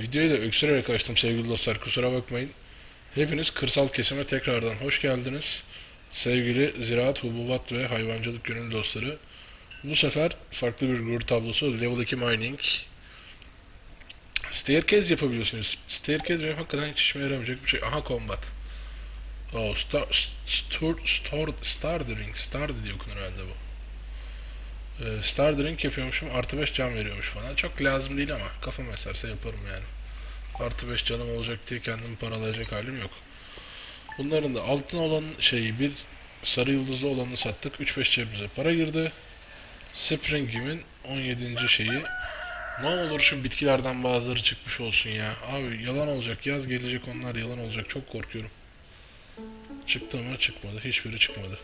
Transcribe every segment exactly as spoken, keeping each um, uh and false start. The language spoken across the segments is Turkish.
Videoyu da öksürerek açtım sevgili dostlar, kusura bakmayın. Hepiniz kırsal kesime tekrardan hoş geldiniz. Sevgili ziraat, hububat ve hayvancılık gönüllü dostları. Bu sefer farklı bir gurur tablosu, level iki mining. Staircase yapabiliyorsunuz. Staircase benim hakikaten hiç işime yaramayacak bir şey. Aha, combat. Oh, star, star, star, star drink, star diye okunur herhalde bu. Ee, star drink yapıyormuşum, artı beş can veriyormuş falan. Çok lazım değil ama kafam eserse yaparım yani. Artı beş canım olacak diye kendimi paralayacak halim yok. Bunların da altın olan şeyi, bir sarı yıldızlı olanı sattık. üç beş cebimize para girdi. Spring'imin on yedinci şeyi. Ne olur şu bitkilerden bazıları çıkmış olsun ya. Abi yalan olacak, yaz gelecek, onlar yalan olacak, çok korkuyorum. Çıktı mı? Çıkmadı. Hiçbiri çıkmadı.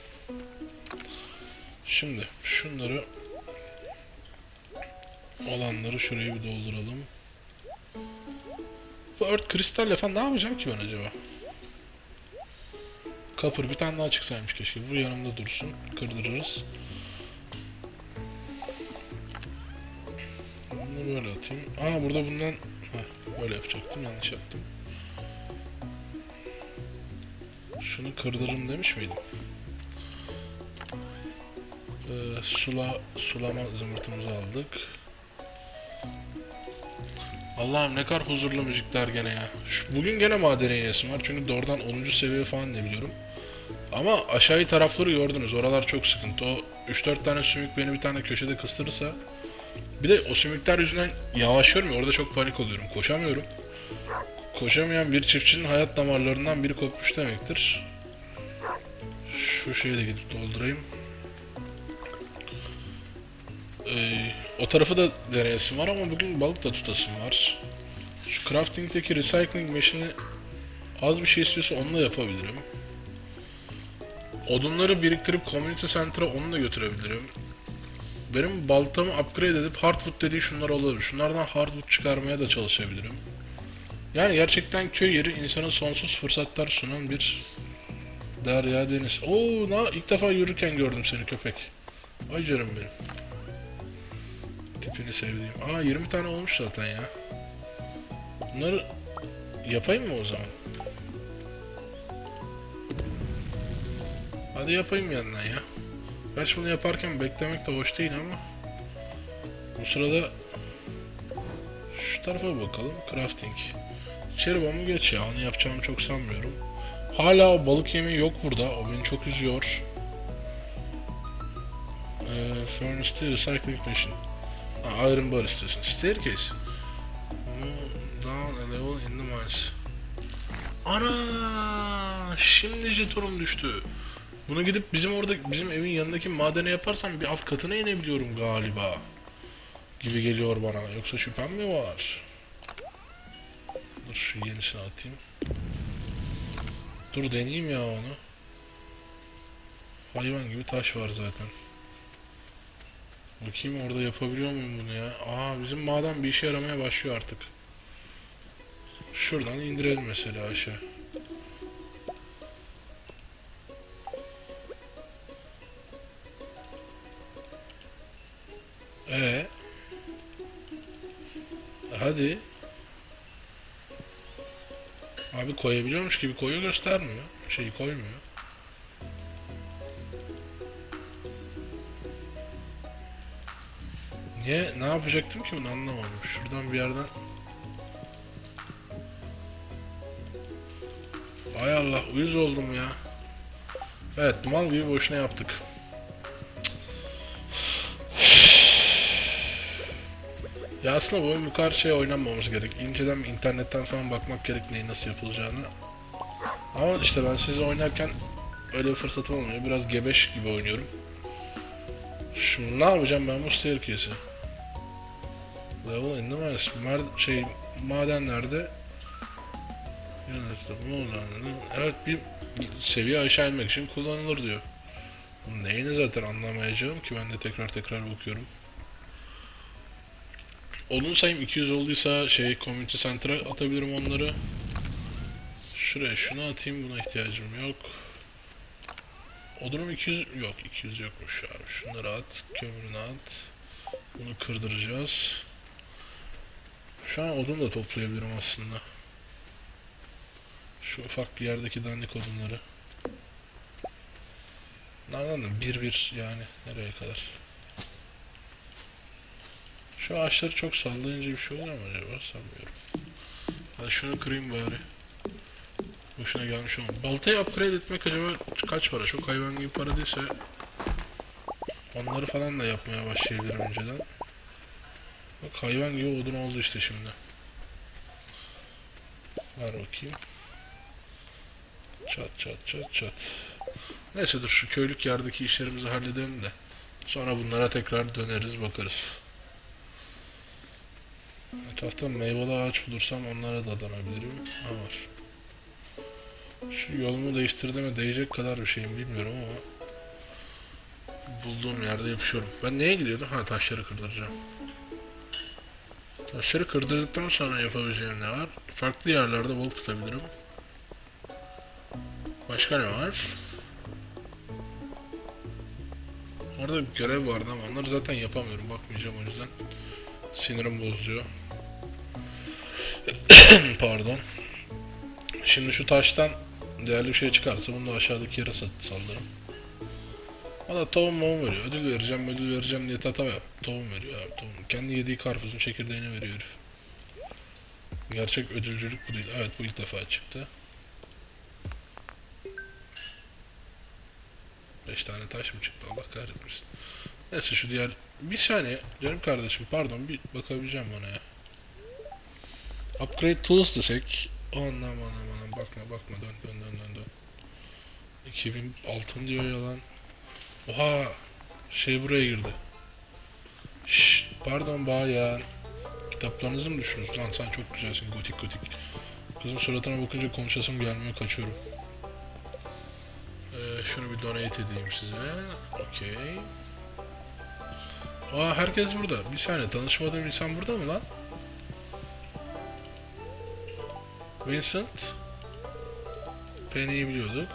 Şimdi şunları, olanları şuraya bir dolduralım. Bu Earth kristalle falan ne yapacağım ki ben acaba? Kapır bir tane daha çıksaymış keşke. Bu yanımda dursun. Kırdırırız. Bunu böyle atayım. Aa, burada bundan... Heh, böyle yapacaktım. Yanlış yaptım. Şunu kırdırırım demiş miydim? Ee, sula, sulama zımbırtımızı aldık. Allah'ım ne kadar huzurlu müzikler gene ya. Şu, bugün gene madene inesim var. Çünkü doğrudan onuncu seviye falan ne biliyorum. Ama aşağıya tarafları gördünüz. Oralar çok sıkıntı. O üç dört tane sümük beni bir tane köşede kıstırırsa. Bir de o sümükler yüzünden yavaşlıyorum ya, orada çok panik oluyorum. Koşamıyorum. Koşamayan bir çiftçinin hayat damarlarından biri kopmuş demektir. Şu şeyi de gidip doldurayım. Ee, o tarafı da deneyesim var ama bugün balık da tutasım var. Şu crafting'deki recycling machine'i az bir şey istiyorsa onunla yapabilirim. Odunları biriktirip community center'a onu da götürebilirim. Benim baltamı upgrade edip hardwood dediği şunlar olabilir. Şunlardan hardwood çıkarmaya da çalışabilirim. Yani gerçekten köy yeri insana sonsuz fırsatlar sunan bir derya deniz. Oo, na ilk defa yürürken gördüm seni köpek. Ay canım benim. Tipini sevdiğim. Aa, yirmi tane olmuş zaten ya. Bunları yapayım mı o zaman? Hadi yapayım yandan ya. Gerçi bunu yaparken beklemek de hoş değil ama. Bu sırada şu tarafa bakalım. Crafting. İçeri bomba geç ya. Onu yapacağımı çok sanmıyorum. Hala o balık yemeği yok burada. O beni çok üzüyor. Ee, Furnace'de recycling machine. Ha, iron bar istiyorsun. Staircase. Down a level in the mines. Ana! Şimdi jetonum düştü. Bunu gidip bizim orada, bizim evin yanındaki madene yaparsam bir alt katına inebiliyorum galiba. Gibi geliyor bana. Yoksa şüphem mi var? Dur şu yenisini atayım. Dur deneyeyim ya onu. Hayvan gibi taş var zaten. Bakayım orada yapabiliyor muyum bunu ya? Aa, bizim maden bir işe yaramaya başlıyor artık. Şuradan indirelim mesela aşağı. Ee, hadi. Abi koyabiliyormuş gibi koyuyor, göstermiyor. Şeyi koymuyor. Niye? Ne yapacaktım ki bunu anlamadım. Şuradan bir yerden. Ay Allah, uyuz oldum ya. Evet, mal gibi boşuna yaptık. Ya aslında bu oyun bu kadar şey oynanmamız gerek. İnceden internetten falan bakmak gerek neyi nasıl yapılacağını. Ama işte ben sizi oynarken öyle bir fırsatım olmuyor. Biraz gebeş gibi oynuyorum. Şimdi ne yapacağım ben bu staircase'i? Level in the mines. Mer şey madenlerde evet, bir seviye aşağı inmek için kullanılır diyor. Neyini zaten anlamayacağım ki, ben de tekrar tekrar bakıyorum. Odun sayım iki yüz olduysa şey community center'a atabilirim onları. Şuraya şunu atayım, buna ihtiyacım yok. Odunum iki yüz yok, iki yüz yokmuş abi. Şunları at, kömürünü at. Bunu kırdıracağız. Şu an odun da toplayabilirim aslında. Şu ufak bir yerdeki dandik odunları. Nereden de bir bir yani nereye kadar? Şu ağaçları çok sallayınca bir şey olur mu acaba? Sanmıyorum. Hadi şunu kırayım bari. Boşuna gelmiş olma. Baltayı upgrade etmek acaba kaç para? Çok hayvan gibi para değilse onları falan da yapmaya başlayabilirim önceden. Bak hayvan gibi odun oldu işte şimdi. Ver bakayım. Çat çat çat çat. Neyse dur şu köylük yerdeki işlerimizi halledelim de sonra bunlara tekrar döneriz bakarız. Etrafta meyveli ağaç bulursam onlara da danabilirim. Ha var. Şu yolumu değiştirdiğime değecek kadar bir şeyim bilmiyorum ama bulduğum yerde yapışıyorum. Ben neye gidiyordum? Ha taşları kırdıracağım. Taşları kırdırdıktan sonra yapabileceğim ne var? Farklı yerlerde balık tutabilirim. Başka ne var? Orada bir görev vardı ama onları zaten yapamıyorum. Bakmayacağım o yüzden. Sinirim bozuyor. Pardon. Şimdi şu taştan değerli bir şey çıkarsa bunu da aşağıdaki yere saldırırım. Valla tohum muhum veriyor. Ödül vereceğim, ödül vereceğim diye tata yap. Tohum veriyor abi, tohum. Kendi yediği karpuzun çekirdeğini veriyor herif. Gerçek ödülcülük bu değil. Evet, bu ilk defa çıktı. beş tane taş mı çıktı? Allah kahretmesin. Neyse şu diğer... Bir saniye canım kardeşim, pardon, bir bakabileceğim ona ya. Upgrade tools desek. Anam anam anam, bakma bakma, dön dön dön dön dön. iki bin altın diyor yalan. Oha, şey buraya girdi. Şşş, pardon bayan. Kitaplarınızı mı düşürüyorsun? Lan sen çok güzelsin, gotik gotik. Kızın suratına bakınca konuşasım gelmiyor, kaçıyorum. Ee, şunu bir donate edeyim size. Okey. Aa, herkes burada. Bir saniye, tanışmadığım insan burada mı lan? Vincent. Penny'yi biliyorduk.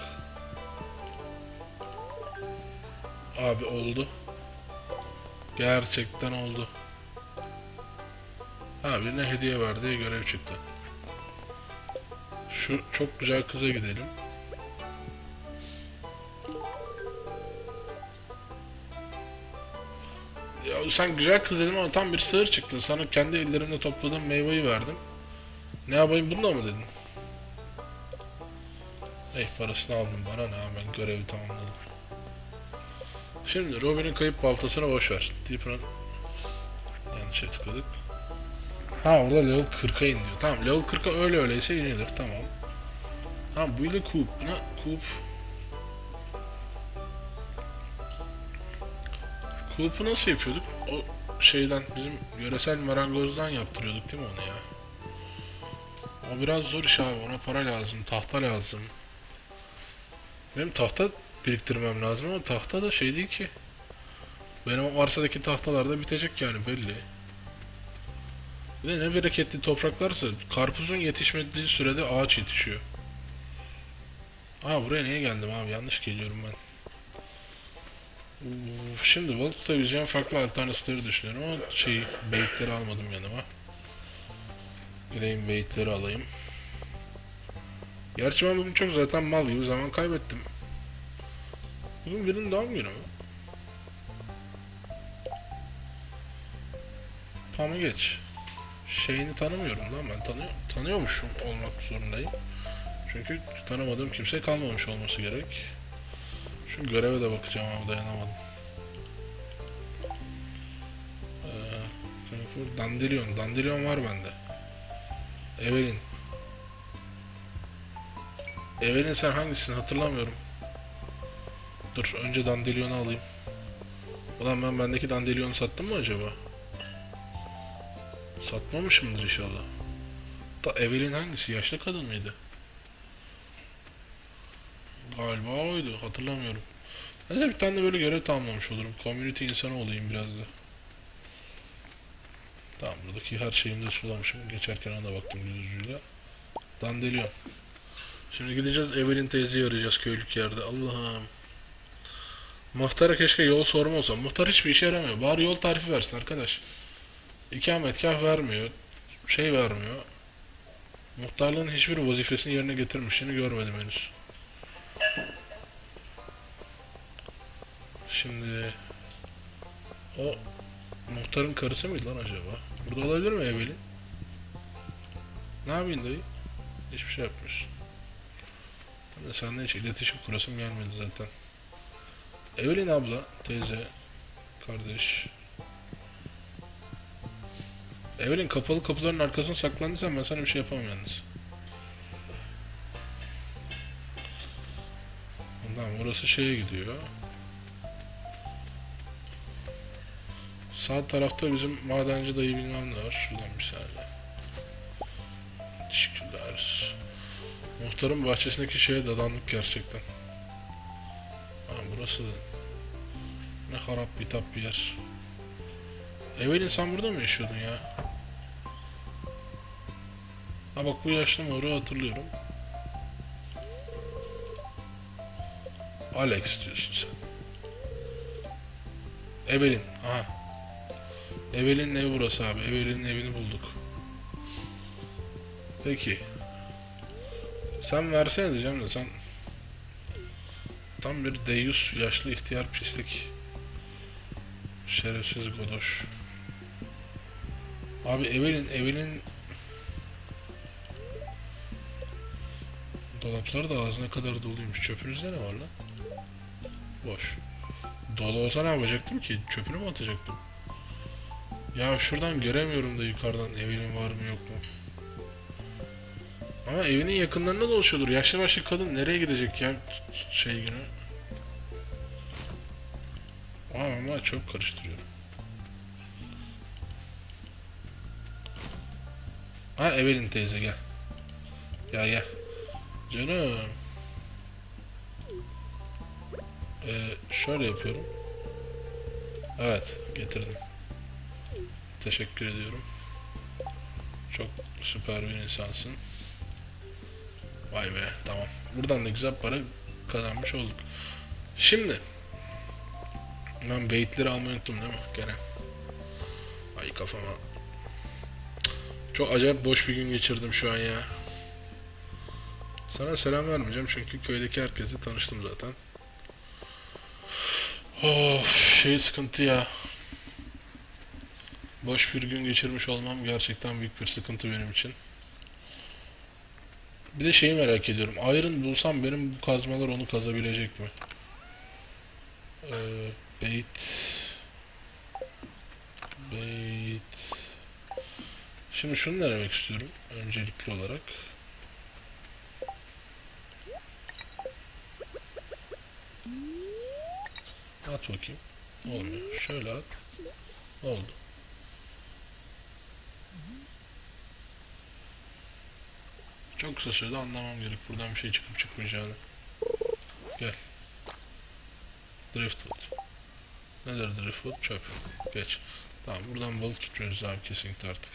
Abi oldu. Gerçekten oldu. Ha, birine hediye var diye görev çıktı. Şu çok güzel kıza gidelim. Ya sen güzel kız dedim ama tam bir sığır çıktın. Sana kendi ellerimle topladığım meyveyi verdim. Ne yapayım, bunu da mı dedin? Ey, parasını aldım, bana ne abi, ben görevi tamamladım. Şimdi Robin'in kayıp baltasını boşver. Deeper'ın yanlışa tıkladık. Ha, orada level kırka in diyor. Tamam, level kırka öyle öyleyse inilir, tamam. Tamam, bu ile Coop. Ne? Coop. Coop'u nasıl yapıyorduk? O şeyden, bizim yöresel marangozdan yaptırıyorduk değil mi onu ya? O biraz zor iş abi, ona para lazım, tahta lazım. Benim tahta biriktirmem lazım ama tahta da şey değil ki. Benim o arsadaki tahtalar da bitecek yani, belli. Bir de ne bereketli topraklarsa karpuzun yetişmediği sürede ağaç yetişiyor. Aa, buraya niye geldim abi, yanlış geliyorum ben. Uf, şimdi balık tutabileceğim farklı alternatifleri düşünüyorum ama şey, beyitleri almadım yanıma. Gideyim beyitleri alayım. Gerçi ben bugün çok zaten mal gibi zaman kaybettim. Bugün birinin doğum günü mü? Tamam, geç. Şeyini tanımıyorum lan ben, tanıyor, tanıyormuşum olmak zorundayım. Çünkü tanımadığım kimse kalmamış olması gerek. Şu göreve de bakacağım ama dayanamadım. Ee, Dandelion, Dandelion var bende. Evelyn. Evelyn sen hangisini hatırlamıyorum. Dur, önce Dandelion'u alayım. Ulan ben bendeki Dandelion'u sattım mı acaba? Satmamışımdır inşallah. Da Evelyn hangisi? Yaşlı kadın mıydı? Galiba oydu, hatırlamıyorum. Neyse, bir tane de böyle görev tamamlamış olurum. Community insanı olayım biraz da. Tamam, buradaki her şeyimi de sulamışım. Geçerken ona baktım göz ucuyla. Dandelion. Şimdi gideceğiz, Evelyn teyzeyi arayacağız köylük yerde. Allah'ım. Muhtara keşke yol sorma olsa. Muhtar hiçbir işe yaramıyor. Bari yol tarifi versin arkadaş. İkametgah vermiyor. şey vermiyor. Muhtarlığın hiçbir vazifesini yerine getirmişini görmedim henüz. Şimdi o muhtarın karısı mıydı lan acaba? Burada olabilir mi Evelyn? Ne yapayım dayı? Hiçbir şey yapmıyorsun. Ben de seninle hiç iletişim kurasım gelmedi zaten. Evelyn abla, teyze, kardeş. Evelyn kapalı kapıların arkasına saklandıysan ben sana bir şey yapamam yalnız. Tamam, orası şeye gidiyor. Sağ tarafta bizim madenci dayı bilmem ne var. Şuradan bir saniye. Teşekkürler. Muhtarın bahçesindeki şeye dadandık gerçekten. Ha, burası da ne harap bitap bir yer. Evelyn sen burada mı yaşıyordun ya? Ha bak, bu yaşlı moru hatırlıyorum. Alex diyorsun sen. Evelyn. Aha. Evelyn'in evi burası abi. Evelyn'in evini bulduk. Peki. Sen versene diyeceğim de sen tam bir deyyus yaşlı ihtiyar pislik. Şerefsiz godoş. Abi Evelyn, Evelyn dolapları da ağzına kadar doluymuş. Çöpünüzde ne var lan? Boş. Dolu olsa ne yapacaktım ki? Çöpünü mü atacaktım? Ya şuradan göremiyorum da yukarıdan Evelyn var mı yok mu? Ama evinin yakınlarında dolaşıyordur. Yaşlı başlı kadın nereye gidecek ya şey günü? Aa, ama çöp karıştırıyorum. Ha, Evelyn teyze gel. Gel gel. Canım. Ee, şöyle yapıyorum. Evet, getirdim. Teşekkür ediyorum. Çok süper bir insansın. Vay be, tamam. Buradan da güzel para kazanmış olduk. Şimdi ben beyitleri almayı unuttum değil mi? Gene. Ay kafama. Çok acayip boş bir gün geçirdim şu an ya. Sana selam vermeyeceğim çünkü köydeki herkesle tanıştım zaten. Of, şey sıkıntı ya. Boş bir gün geçirmiş olmam gerçekten büyük bir sıkıntı benim için. Bir de şeyi merak ediyorum. Iron bulsam benim bu kazmalar onu kazabilecek mi? Ee, bait. Bait. Şimdi şunu denemek istiyorum öncelikli olarak. At bakayım. Olmuyor. Şöyle at. Oldu. Çok kısa sürede anlamam gerek buradan bir şey çıkıp çıkmayacağını. Gel. Driftwood. Nedir driftwood? Çöp. Geç. Tamam, buradan balık tutuyoruz abi kesinlikle artık.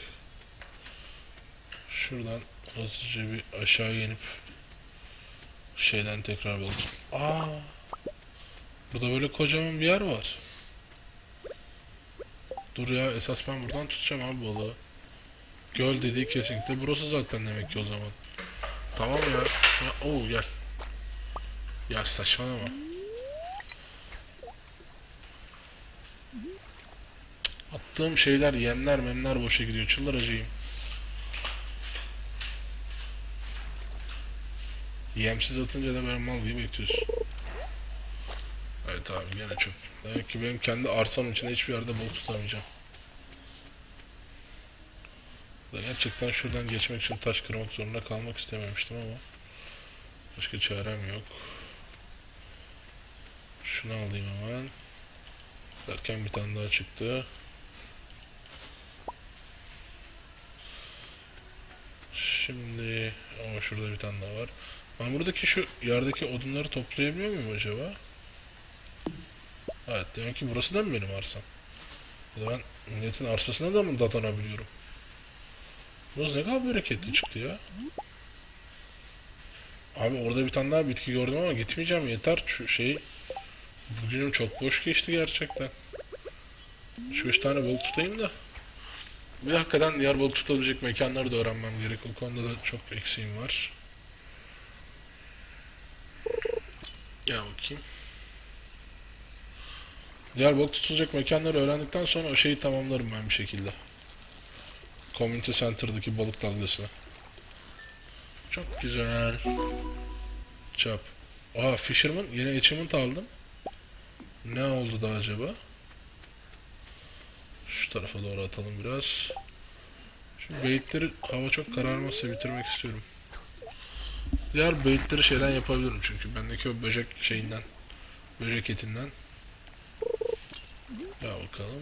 Şuradan hızlıca bir aşağı inip şeyden tekrar balık. Aa! Burada böyle kocaman bir yer var. Dur ya, esas ben buradan tutacağım abi balığı. Göl dediği kesinlikle burası zaten demek ki o zaman. Tamam ya. Şuna... Oo gel. Ya saçmalama. Attığım şeyler, yemler memler boşa gidiyor. Çıldıracağım. Yemsiz atınca da böyle mal gibi bekliyorsun. Evet abi, gene çöp. Demek ki benim kendi arsam içinde hiçbir yerde balık tutamayacağım. Gerçekten şuradan geçmek için taş kırmak zorunda kalmak istememiştim ama başka çarem yok. Şunu alayım hemen. Derken bir tane daha çıktı. Şimdi ama şurada bir tane daha var. Ben buradaki şu yerdeki odunları toplayabiliyor muyum acaba? Evet, demek ki burası da mı benim arsam? Ya da ben milletin arsasına da mı dadanabiliyorum? Burası ne kadar bereketli çıktı ya. Abi orada bir tane daha bitki gördüm ama gitmeyeceğim, yeter şu şey. Bugünüm çok boş geçti gerçekten. Şu üç tane balık tutayım da Ve hakikaten diğer balık tutabilecek mekanları da öğrenmem gerek. O konuda da çok eksiğim var. Gel bakayım. Diğer balık tutulacak mekanları öğrendikten sonra o şeyi tamamlarım ben bir şekilde. Community Center'daki balık dalgasını. Çok güzel. Çap. Aa, Fisherman. Yine achievement aldım. Ne oldu da acaba? Şu tarafa doğru atalım biraz. Şu baitleri hava çok kararmazsa bitirmek istiyorum. Diğer baitleri şeyden yapabilirim çünkü. Bendeki o böcek şeyinden. Böcek etinden. Ya bakalım.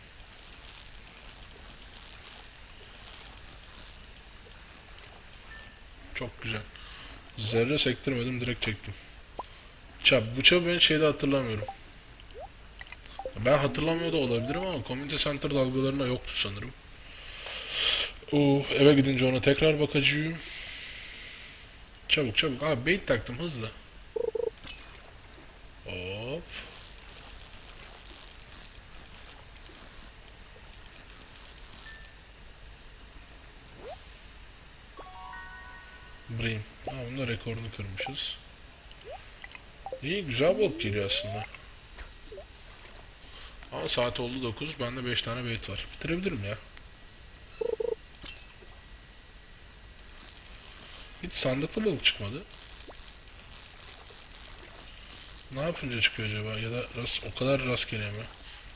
Çok güzel. Zerre sektirmedim, direkt çektim. Çap. Bu çap ben şeyde hatırlamıyorum. Ben hatırlamıyor da olabilirim ama Community Center dalgalarına yoktu sanırım. Oh, eve gidince ona tekrar bakacağım. Çabuk çabuk. Abi bait taktım hızlı. Hop. Brim. Ha, bunda rekorunu kırmışız. İyi, güzel balık geliyor aslında. Ama saat oldu dokuz. Bende beş tane bait var. Bitirebilirim ya. Hiç sandıklı balık çıkmadı. Ne yapınca çıkıyor acaba? Ya da rast, o kadar rastgele mi?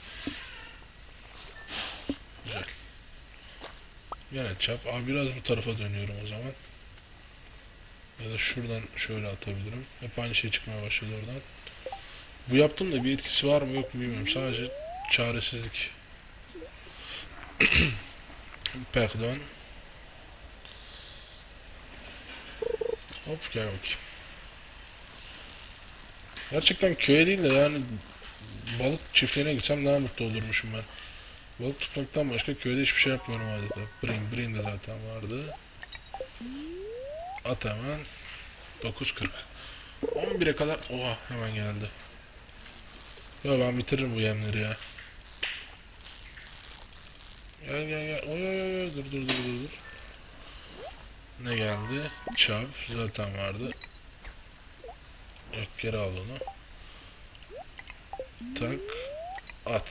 Güzel. Yine çap. Abi biraz bu tarafa dönüyorum o zaman. Ya da şuradan şöyle atabilirim. Hep aynı şey çıkmaya başladı oradan. Bu yaptığım da bir etkisi var mı yok mu bilmiyorum. Sadece çaresizlik. Pardon. Hop, gel bakayım. Gerçekten köye değil de yani balık çiftliğine gitsem daha mutlu olurmuşum ben. Balık tutmaktan başka köyde hiçbir şey yapmıyorum adeta. Brin, Brin de zaten vardı. At hemen. dokuz kırk. on bire kadar. Oha, hemen geldi. Ya ben bitiririm bu yemleri ya. Gel gel gel. Oy oy oy. Dur dur dur dur dur. Ne geldi? Çav. Zaten vardı. Yok, geri al onu. Tak. At.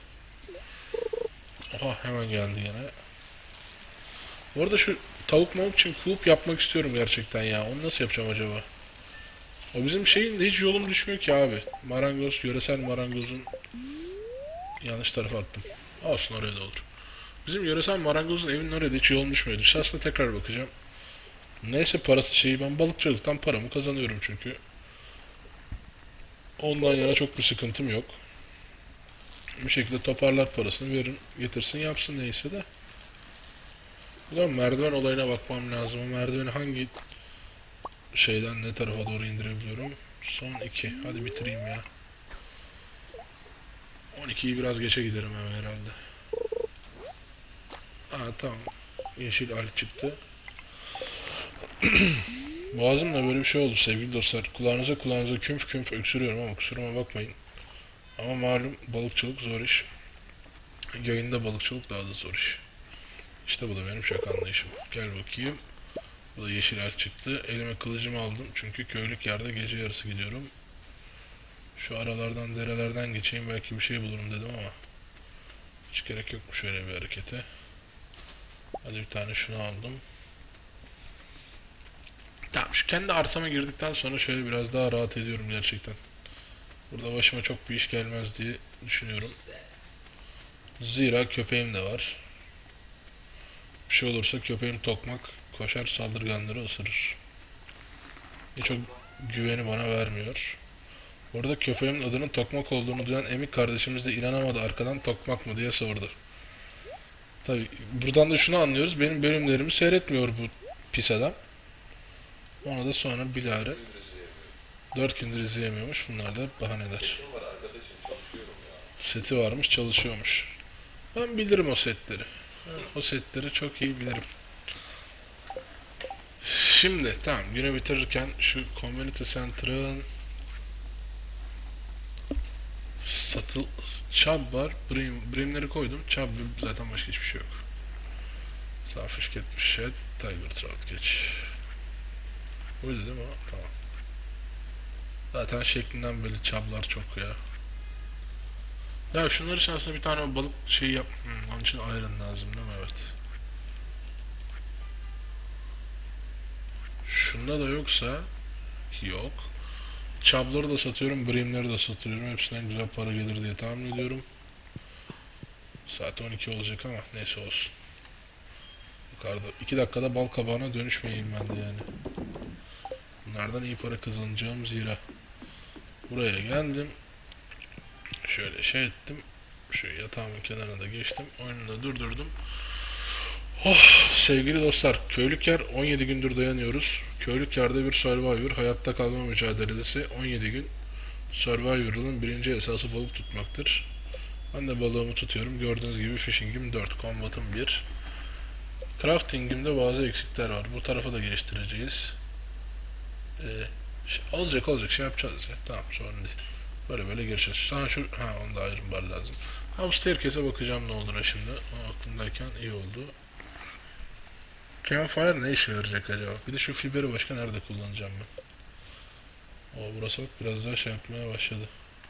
Oha, hemen geldi yine. Bu arada şu tavuk mavuk için kulüp yapmak istiyorum gerçekten ya. Onu nasıl yapacağım acaba? O bizim şeyin de hiç yolum düşmüyor ki abi. Marangoz, yöresel marangozun yanlış tarafa attım. Olsun, oraya da olur. Bizim yöresel marangozun evinin oraya da hiç yolum düşmüyordu. İşte aslında tekrar bakacağım. Neyse, parası şeyi, ben balıkçılıktan paramı kazanıyorum çünkü. Ondan yana çok bir sıkıntım yok. Bir şekilde toparlar parasını, verin getirsin yapsın neyse de. Ulan merdiven olayına bakmam lazım. O merdiveni hangi şeyden ne tarafa doğru indirebiliyorum? Son iki. Hadi bitireyim ya. on ikiyi biraz geçe giderim hemen herhalde. Aa, tamam. Yeşil alp çıktı. Boğazımda böyle bir şey oldu sevgili dostlar. Kulağınıza kulağınıza kümf kümf öksürüyorum ama kusuruma bakmayın. Ama malum balıkçılık zor iş. Yayında balıkçılık daha da zor iş. İşte bu da benim şaka anlayışım. Gel bakayım. Bu da yeşil alp çıktı. Elime kılıcımı aldım çünkü köylük yerde gece yarısı gidiyorum. Şu aralardan, derelerden geçeyim, belki bir şey bulurum dedim ama hiç gerek yokmuş şöyle bir harekete. Hadi bir tane şunu aldım. Tamam, şu kendi arsama girdikten sonra şöyle biraz daha rahat ediyorum gerçekten. Burada başıma çok bir iş gelmez diye düşünüyorum. Zira köpeğim de var. Bir şey olursa köpeğim tokmak, koşar saldırganları ısırır. Hiç o güveni bana vermiyor. Orada köpeğimin adının Tokmak olduğunu duyan Emik kardeşimiz de inanamadı, arkadan Tokmak mı diye sordu. Tabi buradan da şunu anlıyoruz, benim bölümlerimi seyretmiyor bu pis adam. Ona da sonra bilahare dört gündür izleyemiyormuş, bunlar da bahaneler. Seti varmış, çalışıyormuş. Ben bilirim o setleri. Ben o setleri çok iyi bilirim. Şimdi tamam, günü bitirirken şu Community Center'ın satıl Chub var. Brim, brimleri koydum. Chub zaten başka hiçbir şey yok. Starfish, Catfish, Shad, Tiger Trout geç. Buydu değil mi o? Tamam. Zaten şeklinden belli çablar çok ya. Ya şunlar için aslında bir tane balık şey yap. Hmm, onun için iron lazım değil mi? Evet. Şunda da yoksa yok. Çabları da satıyorum, brimleri de satıyorum. Hepsinden güzel para gelir diye tahmin ediyorum. Saat on iki olacak ama neyse olsun. Yukarıda iki dakikada bal kabağına dönüşmeyeyim ben de yani. Bunlardan iyi para kazanacağım zira. Buraya geldim. Şöyle şey ettim. Şu yatağımın kenarına da geçtim. Oyunu da durdurdum. Oh, sevgili dostlar, köylük yer on yedi gündür dayanıyoruz. Köylük yerde bir Survivor, hayatta kalma mücadelesi on yedi gün. Survivor'ın birinci esası balık tutmaktır. Ben de balığımı tutuyorum. Gördüğünüz gibi fishing'im dört, combat'ım bir. Crafting'imde bazı eksikler var. Bu tarafa da geliştireceğiz. Ee, şey, olacak olacak şey yapacağız ya. Tamam, sorun değil. Böyle böyle gireceğiz. Sana şu, ha onda ayrım bar lazım. Ha bu staircase'e bakacağım ne olur şimdi. O aklımdayken iyi oldu. Campfire ne işe yarayacak acaba? Bir de şu fiberi başka nerede kullanacağım ben? O burası bak biraz daha şey yapmaya başladı.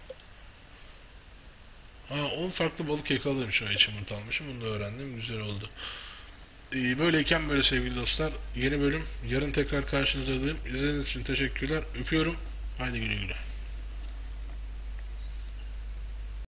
Ha on farklı balık yakalıymış o achievement almışım. Bunu da öğrendim. Güzel oldu. Ee, böyleyken böyle sevgili dostlar. Yeni bölüm. Yarın tekrar karşınızdayım. İzlediğiniz için teşekkürler. Öpüyorum. Haydi güle güle.